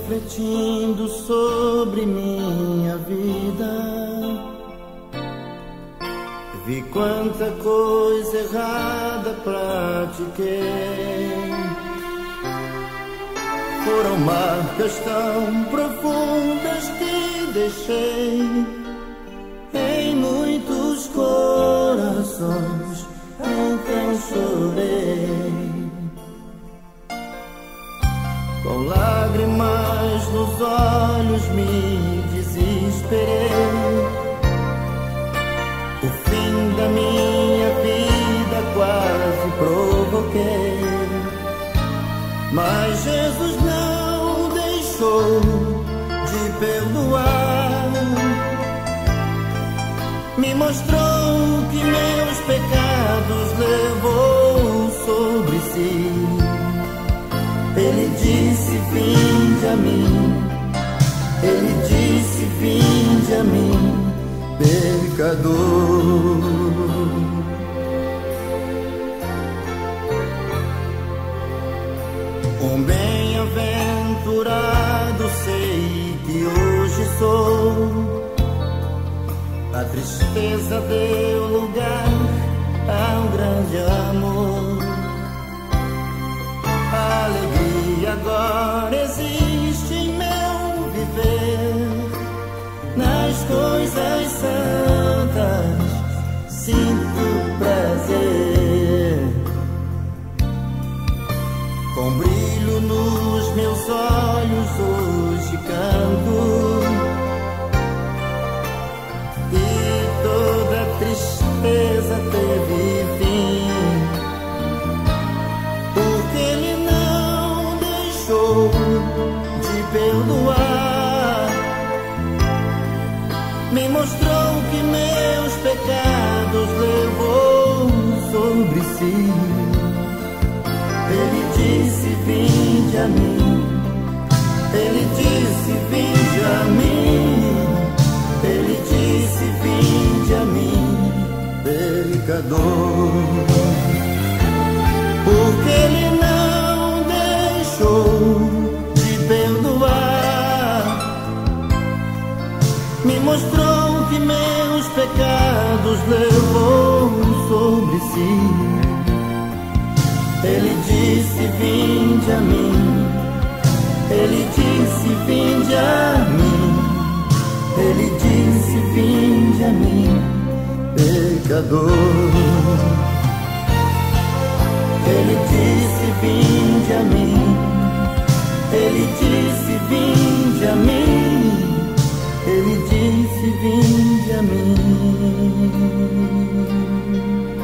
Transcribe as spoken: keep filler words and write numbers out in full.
refletindo sobre minha vida, vi quanta coisa errada pratiquei. Foram marcas tão profundas que deixei em muitos corações, então chorei. Com lágrimas nos olhos me desesperei. O fim da minha vida quase provoquei, mas Jesus não deixou de perdoar. Me mostrou que meus pecados levou sobre si. Ele disse: vinde a mim. Ele disse: vinde a mim, pecador. Um bem-aventurado sei que hoje sou. A tristeza deu lugar a um grande amor. A alegria agora existe em meu viver. Nas coisas santas sinto prazer. Com brilho nos meus olhos hoje canto, e toda tristeza teve fim, porque Ele não deixou de perdoar. Me mostrou que meus pecados levou sobre si. Ele disse: vinde a mim. Ele disse: vinde a mim. Ele disse: vinde a mim, pecador. Porque Ele não deixou de perdoar. Me mostrou que meus pecados levou sobre si. Ele disse: vinde a mim. Ele disse: vinde a mim. Ele disse: vinde a mim, pecador. Ele disse: vinde a mim. Ele disse: vinde a mim. Ele disse: vinde a mim.